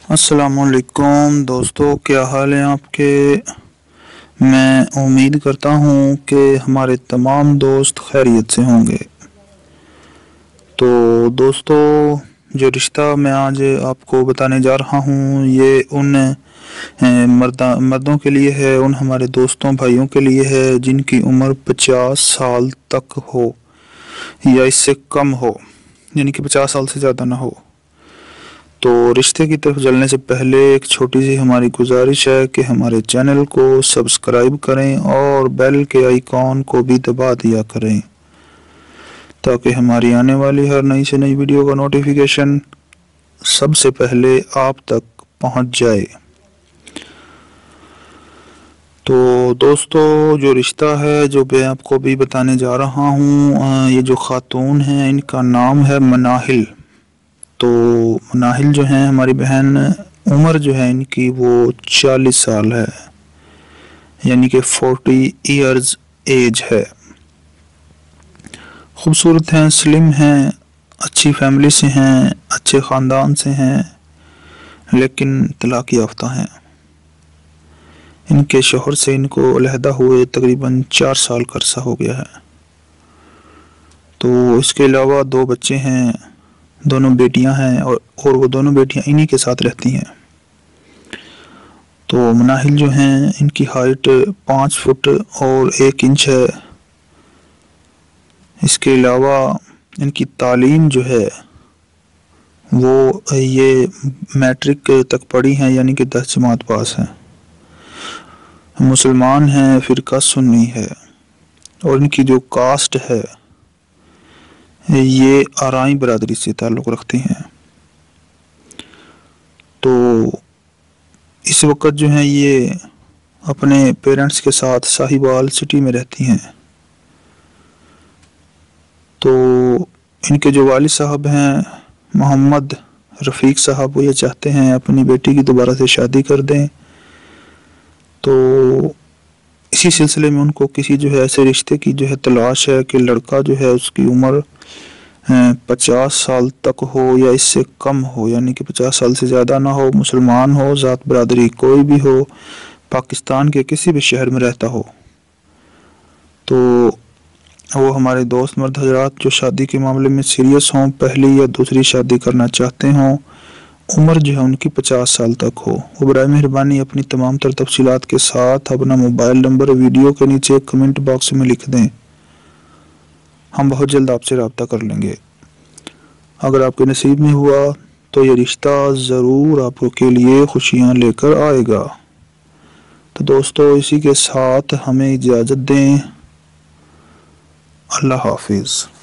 السلام علیکم دوستو، کیا حال ہیں آپ کے؟ میں امید کرتا ہوں کہ ہمارے تمام دوست خیریت سے ہوں گے۔ تو دوستو، جو رشتہ میں آج آپ کو بتانے جا رہا ہوں یہ ان مردوں کے لیے ہے، ان ہمارے دوستوں بھائیوں کے لیے ہے جن کی عمر 50 سال تک ہو یا اس سے کم ہو، یعنی کہ 50 سال سے زیادہ نہ ہو۔ تو رشتے کی طرف چلنے سے پہلے ایک چھوٹی سی ہماری گزارش ہے کہ ہمارے چینل کو سبسکرائب کریں اور بیل کے آئیکن کو بھی دبا دیا کریں تاکہ ہماری آنے والی ہر نئی سے نئی ویڈیو کا نوٹیفیکیشن سب سے پہلے آپ تک پہنچ جائے۔ تو دوستو، جو رشتہ ہے جو میں آپ کو بھی بتانے جا رہا ہوں، یہ جو خاتون ہیں ان کا نام ہے مناہل۔ تو مناہل جو ہیں ہماری بہن، عمر جو ہے ان کی وہ 40 سال ہے، یعنی کہ 40 ایئرز ایج ہے۔ خوبصورت ہیں، سلم ہیں، اچھی فیملی سے ہیں، اچھے خاندان سے ہیں، لیکن طلاق یافتہ ہیں۔ ان کے شوہر سے ان کو علیحدہ ہوئے تقریباً 4 سال کا عرصہ ہو گیا ہے۔ تو اس کے علاوہ 2 بچے ہیں، دونوں بیٹیاں ہیں اور وہ دونوں بیٹیاں انہی کے ساتھ رہتی ہیں۔ تو مناہل جو ہیں ان کی ہائٹ 5 فٹ اور 1 انچ ہے۔ اس کے علاوہ ان کی تعلیم جو ہے وہ یہ میٹرک تک پڑھی ہیں، یعنی کہ 10 جماعت پاس ہیں، مسلمان ہیں، فرقہ سنی ہے، اور ان کی جو کاسٹ ہے یہ آرائیں برادری سے تعلق رکھتی ہیں۔ تو اس وقت جو ہیں یہ اپنے پیرنٹس کے ساتھ ساہیوال سٹی میں رہتی ہیں۔ تو ان کے جو والد صاحب ہیں محمد رفیق صاحب، وہ یہ چاہتے ہیں اپنی بیٹی کی دوبارہ سے شادی کر دیں۔ تو اسی سلسلے میں ان کو کسی جو ہے ایسے رشتے کی جو ہے تلاش ہے کہ لڑکا جو ہے اس کی عمر 50 سال تک ہو یا اس سے کم ہو، یعنی کہ 50 سال سے زیادہ نہ ہو، مسلمان ہو، ذات برادری کوئی بھی ہو، پاکستان کے کسی بھی شہر میں رہتا ہو۔ تو وہ ہمارے دوست مرد حضرات جو شادی کے معاملے میں سیریس ہوں، پہلی یا دوسری شادی کرنا چاہتے ہوں، عمر جو ہے ان کی 50 سال تک ہو، وہ برائے مہربانی اپنی تمام تر تفصیلات کے ساتھ اپنا موبائل نمبر ویڈیو کے نیچے کمنٹ باکس میں لکھ دیں۔ ہم بہت جلد آپ سے رابطہ کر لیں گے۔ اگر آپ کے نصیب میں ہوا تو یہ رشتہ ضرور آپ کے لیے خوشیاں لے کر آئے گا۔ تو دوستو، اسی کے ساتھ ہمیں اجازت دیں۔ اللہ حافظ۔